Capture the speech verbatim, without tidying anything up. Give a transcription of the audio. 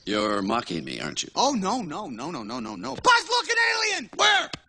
You're mocking me, aren't you? Oh, no, no, no, no, no, no, no. Buzz, look, an alien! Where?